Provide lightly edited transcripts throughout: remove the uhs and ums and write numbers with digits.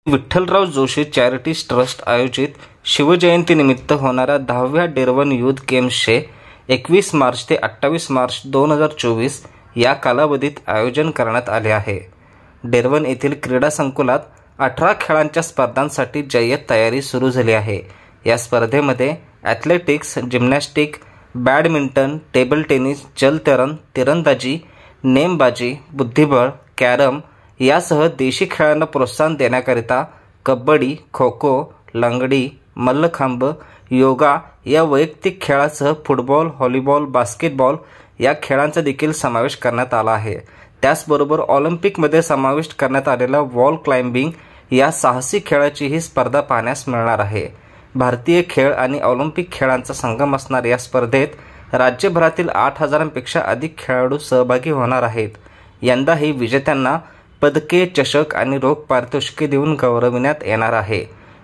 Vitthalrao Joshi charity trust आयोजित शिवजयंतीनिमित्त होणाऱ्या 10व्या डेरवन youth गेम्सचे 21 March ते 28 मार्च 2024 या कालावधीत आयोजन करण्यात आले आहे। डेरवन येथील क्रीडा संकुलात 18 खेळांच्या स्पर्धांसाठी जय्यत तयारी सुरू झाली आहे। या स्पर्धेमध्ये athletics, gymnastic, badminton, table tennis, जलतरण, तिरंदाजी, नेमबाजी, बुद्धिबळ, कॅरम यासह देशी खेळांना प्रोत्साहन देण्याकरिता कबड्डी, खो खो, लंगडी, मल्लखांब, योगा या वैयक्तिक खेळासह फुटबॉल, व्हॉलीबॉल, बास्केटबॉल या खेळांचा देखील समावेश करण्यात आला आहे। त्याचबरोबर ऑलिम्पिकमध्ये समाविष्ट करण्यात आलेला वॉल क्लाइम्बिंग या साहसी खेळाची ही स्पर्धा पाहण्यास मिळणार आहे। भारतीय खेळ आणि ऑलिम्पिक खेळांचा संगम असणाऱ्या या स्पर्धेत राज्यभरातील 8000पेक्षा अधिक खेळाडू सहभागी होणार आहेत। यंदाही विजेत्यांना पदके, चषक आणि रोख पारितोषिके देऊन गौरविण्यात येणार आहे।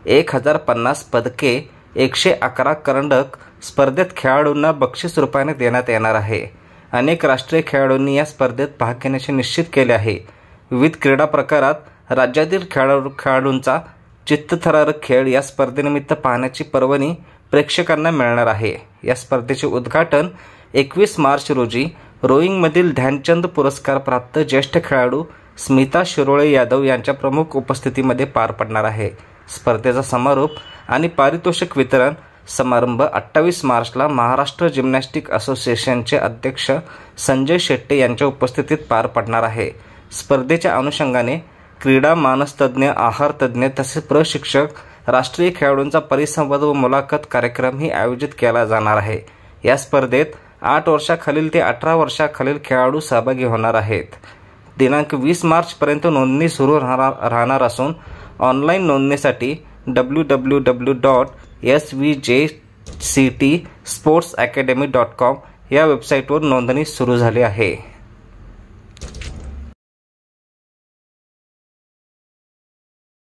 1050 पदके, 111 करंडक स्पर्धेत खेळाडूंना बक्षीस रूपाने देण्यात येणार आहे। अनेक राष्ट्रीय खेळाडूंनी या स्पर्धेत भाग घेण्याचे निश्चित केले आहे। विविध क्रीडा प्रकारात राज्यातील खेळाडूंचा चित्तथरारक खेळ या स्पर्धेनिमित्त पाहण्याची पर्वणी प्रेक्षकांना मिळणार आहे। या स्पर्धेचे उद्घाटन 21 मार्च रोजी रोईंगमधील ध्यानचंद पुरस्कार प्राप्त ज्येष्ठ खेळाडू स्मिता शिरोळे यादव यांच्या प्रमुख उपस्थितीमध्ये पार पडणार आहे। स्पर्धेचा समारोप आणि पारितोषिक वितरण समारंभ 28 मार्चला महाराष्ट्र जिम्नॅस्टिक असोसिएशनचे अध्यक्ष संजय शेट्टे यांच्या उपस्थितीत पार पडणार आहे। स्पर्धेच्या अनुषंगाने क्रीडा मानसतज्ञ, आहार तज्ञ तसेच प्रशिक्षक, राष्ट्रीय खेळाडूंचा परिसंवाद व मुलाखत कार्यक्रमही आयोजित केला जाणार आहे। या स्पर्धेत 8 वर्षाखालील ते 18 वर्षाखालील खेळाडू सहभागी होणार आहेत। दिनांक 20 मार्चपर्यंत नोंदणी सुरू राहणार असून ऑनलाईन नोंदणीसाठी www.svjctsportsacademy.com या वेबसाईटवर नोंदणी सुरू झाली आहे।